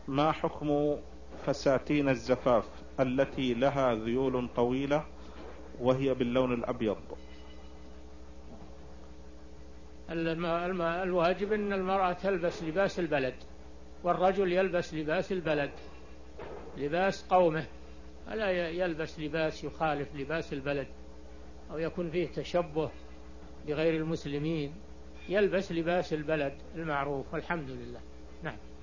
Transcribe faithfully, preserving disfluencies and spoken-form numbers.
ما حكم فساتين الزفاف التي لها ذيول طويلة وهي باللون الأبيض؟ الم- الم- الواجب أن المرأة تلبس لباس البلد، والرجل يلبس لباس البلد، لباس قومه، ألا يلبس لباس يخالف لباس البلد أو يكون فيه تشبه بغير المسلمين. يلبس لباس البلد المعروف، والحمد لله. نعم.